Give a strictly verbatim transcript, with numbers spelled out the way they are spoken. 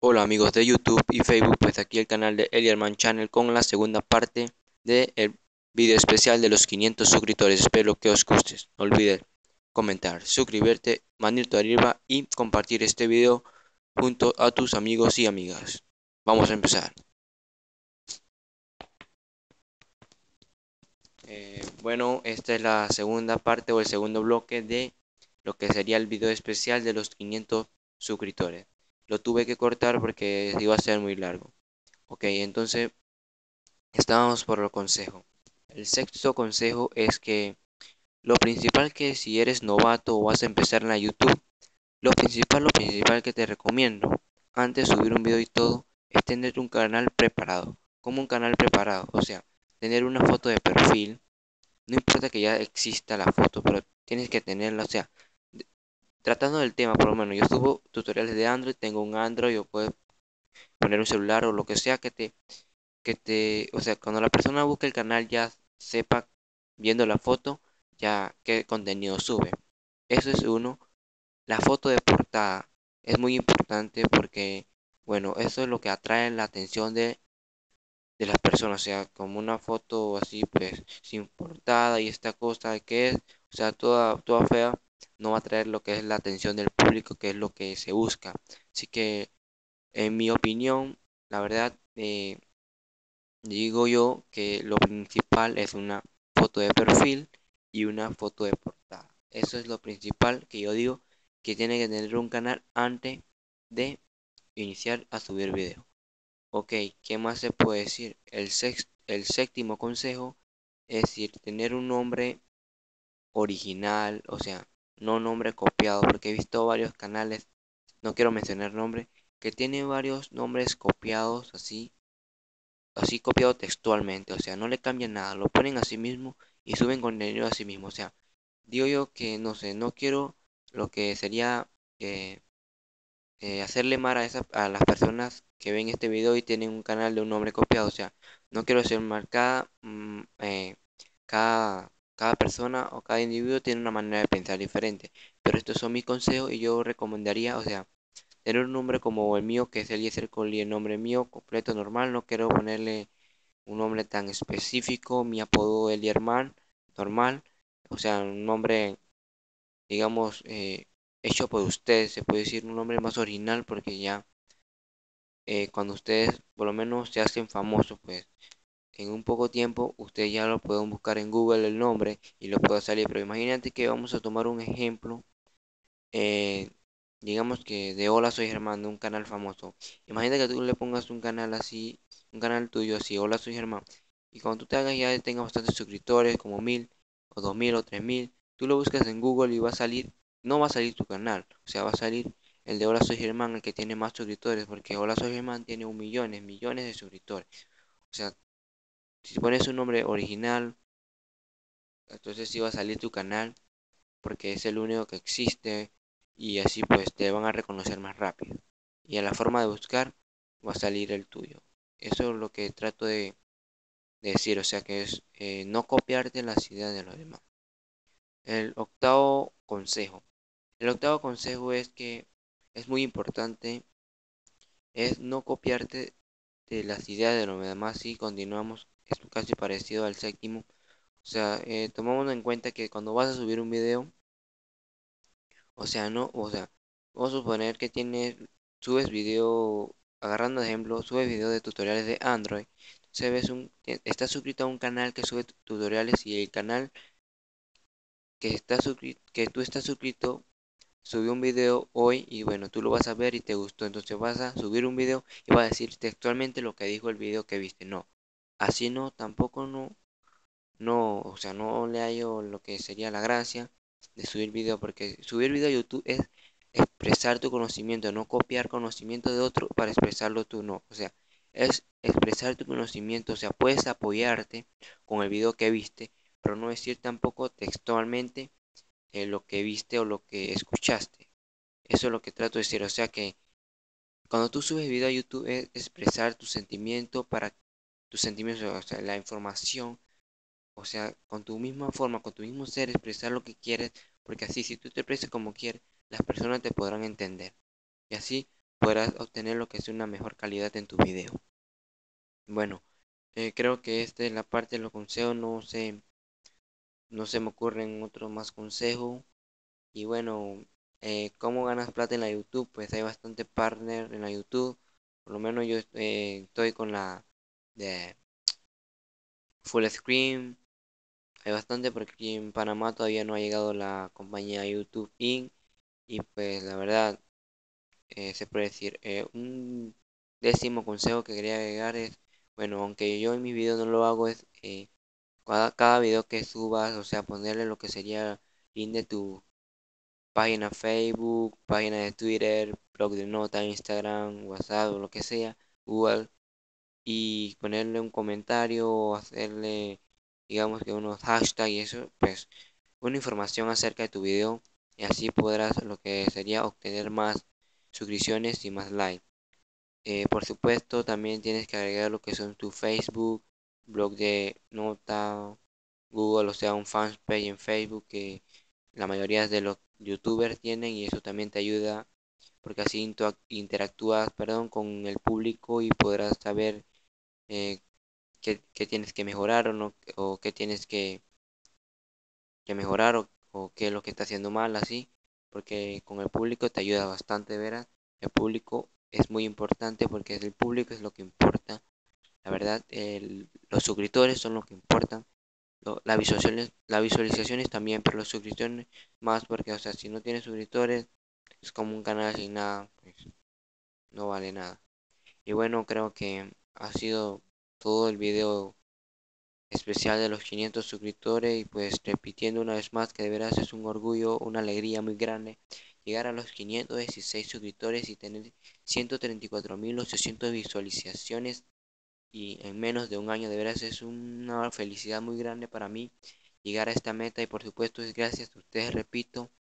Hola amigos de YouTube y Facebook, pues aquí el canal de Eliarman Channel con la segunda parte del video especial de los quinientos suscriptores. Espero que os guste. No olvides comentar, suscribirte, manito arriba y compartir este video junto a tus amigos y amigas. Vamos a empezar. Eh, bueno, esta es la segunda parte o el segundo bloque de lo que sería el video especial de los quinientos suscriptores. Lo tuve que cortar porque iba a ser muy largo. Ok, entonces estábamos por el consejo. El sexto consejo es que lo principal que si eres novato o vas a empezar en la YouTube, lo principal, lo principal que te recomiendo antes de subir un video y todo es tener un canal preparado. Como un canal preparado, o sea, tener una foto de perfil. No importa que ya exista la foto, pero tienes que tenerla, o sea, de- tratando del tema, por lo menos yo subo tutoriales de Android, tengo un Android o puedes poner un celular o lo que sea que te que te, o sea, cuando la persona busque el canal ya sepa viendo la foto ya qué contenido sube. Eso es uno. La foto de portada es muy importante porque, bueno, eso es lo que atrae la atención de, de las personas. O sea, como una foto así, pues, sin portada y esta cosa que es, o sea, toda, toda fea, no va a atraer lo que es la atención del público, que es lo que se busca. Así que, en mi opinión, la verdad, eh, digo yo que lo principal es una foto de perfil y una foto de portada. Eso es lo principal que yo digo que tiene que tener un canal antes de iniciar a subir video. Ok, ¿qué más se puede decir? El, sex- el séptimo consejo es decir, tener un nombre original, o sea, no nombre copiado, porque he visto varios canales, no quiero mencionar nombre, que tienen varios nombres copiados así así copiado textualmente, o sea, no le cambian nada, lo ponen así mismo y suben contenido así mismo, o sea, digo yo que no sé, no quiero lo que sería eh, eh, hacerle mal a, esa- a las personas que ven este video y tienen un canal de un nombre copiado, o sea, no quiero hacer mal cada, mm, eh, cada, cada persona o cada individuo tiene una manera de pensar diferente, pero estos son mis consejos y yo recomendaría, o sea, tener un nombre como el mío, que es Eliezer Colli, el nombre mío completo normal, no quiero ponerle un nombre tan específico, mi apodo Elierman, normal, o sea, un nombre, digamos, eh, hecho por ustedes, se puede decir un nombre más original porque ya eh, cuando ustedes por lo menos se hacen famosos, pues en un poco tiempo ustedes ya lo pueden buscar en Google el nombre y lo puede salir, pero imagínate que vamos a tomar un ejemplo, eh, digamos que de Hola Soy Germán, de un canal famoso. Imagínate que tú le pongas un canal así, un canal tuyo así, Hola Soy Germán. Y cuando tú te hagas ya tengas bastantes suscriptores, como mil, o dos mil, o tres mil, tú lo buscas en Google y va a salir, no va a salir tu canal, o sea, va a salir el de Hola Soy Germán, el que tiene más suscriptores, porque Hola Soy Germán tiene un millones, millones de suscriptores. O sea, si pones un nombre original, entonces sí va a salir tu canal porque es el único que existe y así pues te van a reconocer más rápido. Y a la forma de buscar va a salir el tuyo. Eso es lo que trato de, de decir, o sea que es eh, no copiarte las ideas de los demás. El octavo consejo. El octavo consejo es que es muy importante, es no copiarte de las ideas de los demás si continuamos, es casi parecido al séptimo. O sea, eh, tomamos en cuenta que cuando vas a subir un video, o sea, no, o sea, vamos a suponer que tienes, subes video, agarrando de ejemplo, subes video de tutoriales de Android. Se ves un, te- estás suscrito a un canal que sube tu- tutoriales y el canal que está suscrito, que tú estás suscrito, subió un video hoy y bueno, tú lo vas a ver y te gustó. Entonces vas a subir un video y vas a decir textualmente lo que dijo el video que viste. No, así no, tampoco no, no, o sea, no le hallo lo que sería la gracia de subir video, porque subir video a YouTube es expresar tu conocimiento, no copiar conocimiento de otro para expresarlo tú, no, o sea, es expresar tu conocimiento, o sea, puedes apoyarte con el video que viste, pero no decir tampoco textualmente eh, lo que viste o lo que escuchaste. Eso es lo que trato de decir, o sea que cuando tú subes video a YouTube es expresar tu sentimiento para tus sentimientos, o sea, la información, o sea, con tu misma forma, con tu mismo ser, expresar lo que quieres, porque así, si tú te expresas como quieres, las personas te podrán entender. Y así podrás obtener lo que es una mejor calidad en tu video. Bueno, eh, creo que esta es la parte de los consejos, no sé, no se me ocurren otros más consejos. Y bueno, eh, ¿cómo ganas plata en la YouTube? Pues hay bastante partner en la YouTube. Por lo menos yo eh, estoy con la de Full Screen. Hay bastante porque aquí en Panamá todavía no ha llegado la compañía YouTube Inc. Y pues la verdad, eh, se puede decir, eh, un décimo consejo que quería agregar es, bueno, aunque yo en mis videos no lo hago, es eh, cada, cada video que subas, o sea, ponerle lo que sería link de tu página Facebook, página de Twitter, blog de nota, Instagram, WhatsApp o lo que sea, Google, y ponerle un comentario o hacerle, digamos que unos hashtags y eso, pues una información acerca de tu video y así podrás lo que sería obtener más suscripciones y más likes. Eh, por supuesto, también tienes que agregar lo que son tu Facebook, blog de nota, Google, o sea, un fanpage en Facebook que la mayoría de los youtubers tienen y eso también te ayuda porque así intu- interactúas, perdón, con el público y podrás saber eh, qué, qué tienes que mejorar o no, o qué tienes que, que mejorar o, o qué es lo que está haciendo mal, así, porque con el público te ayuda bastante, verás. El público es muy importante porque el público es lo que importa. La verdad, el- los suscriptores son lo que importan. Lo- la visualizaciones, las visualizaciones también, pero los suscriptores más porque, o sea, si no tienes suscriptores, es como un canal sin nada, pues no vale nada. Y bueno, creo que ha sido todo el video especial de los quinientos suscriptores y pues repitiendo una vez más que de veras es un orgullo, una alegría muy grande llegar a los quinientos dieciséis suscriptores y tener ciento treinta y cuatro mil ochocientas visualizaciones y en menos de un año. De veras es una felicidad muy grande para mí llegar a esta meta y por supuesto es gracias a ustedes, repito,